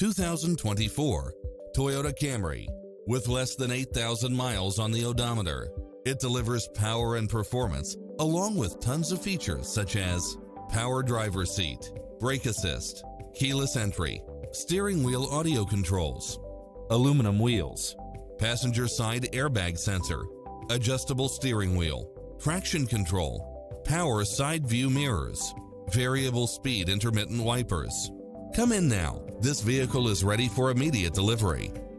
2024 Toyota Camry. With less than 8,000 miles on the odometer, it delivers power and performance along with tons of features such as power driver seat, brake assist, keyless entry, steering wheel audio controls, aluminum wheels, passenger side airbag sensor, adjustable steering wheel, traction control, power side view mirrors, variable speed intermittent wipers. Come in now. This vehicle is ready for immediate delivery.